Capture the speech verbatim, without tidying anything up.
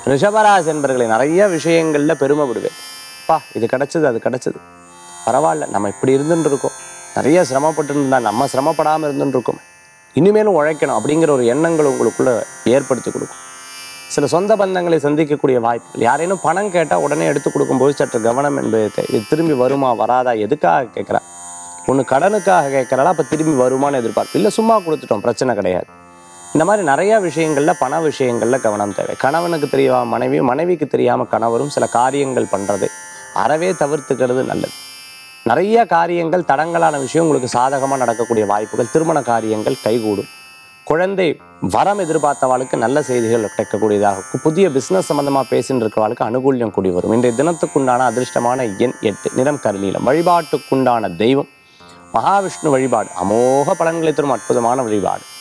ரிஷபராசி என்பர்களை நிறைய விஷயங்கள்ல பெருமைப்படுவேன். பா இது கிடைச்சது அது கிடைச்சது, பரவாயில்ல நம்ம இப்படி இருந்துட்டு இருக்கோம், நிறைய சிரமப்பட்டு இருந்தா நம்ம சிரமப்படாமல் இருந்துட்டு இருக்கோம், இனிமேலும் உழைக்கணும் அப்படிங்கிற ஒரு எண்ணங்கள் உங்களுக்குள்ள ஏற்படுத்தி கொடுக்கும். சில சொந்த பந்தங்களை சந்திக்கக்கூடிய வாய்ப்புகள். யாரேனும் பணம் கேட்டால் உடனே எடுத்து கொடுக்கும்போது சற்று கவனம் என்பது தேவை. இது திரும்பி வருமா வராதா, எதுக்காக கேட்குறா, ஒன்று கடனுக்காக கேட்குறாளா, அப்போ திரும்பி வருமானு எதிர்பார்ப்பு, இல்லை சும்மா கொடுத்துட்டோம் பிரச்சனை கிடையாது. இந்த மாதிரி நிறைய விஷயங்களில் பண விஷயங்களில் கவனம் தேவை. கணவனுக்கு தெரியாம மனைவி, மனைவிக்கு தெரியாமல் கணவரும் சில காரியங்கள் பண்ணுறது அறவே தவிர்த்துக்கிறது நல்லது. நிறைய காரியங்கள் தடங்கலான விஷயம் உங்களுக்கு சாதகமாக நடக்கக்கூடிய வாய்ப்புகள். திருமண காரியங்கள் கைகூடும். குழந்தை வரம் எதிர்பார்த்தவாளுக்கு நல்ல செய்திகள் கிடைக்கக்கூடியதாக இருக்கும். புதிய பிஸ்னஸ் சம்பந்தமாக பேசின்னு இருக்கிறவாளுக்கு அனுகூல்யம் கூடி வரும். இன்றைய தினத்துக்குண்டான அதிர்ஷ்டமான எண் எட்டு, நிறம் கருநீலம். வழிபாட்டுக்குண்டான தெய்வம் மகாவிஷ்ணு வழிபாடு அமோக பலன்களை தரும் அற்புதமான வழிபாடு.